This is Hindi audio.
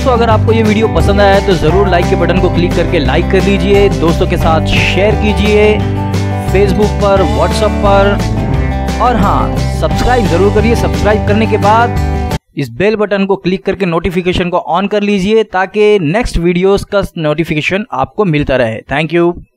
दोस्तों अगर आपको ये वीडियो पसंद आया है तो ज़रूर लाइक के बटन को क्लिक करके लाइक कर लीजिए, दोस्तों के साथ शेयर कीजिए, फेसबुक पर, व्हाट्सएप पर, और हाँ सब्सक्राइब ज़रूर करिए। सब्सक्राइब करने के बाद इस बेल बटन को क्लिक करके नोटिफिकेशन को ऑन कर लीजिए ताकि नेक्स्ट वीडियोस का नोटिफिकेशन आपको मिलता रहे। Thank you.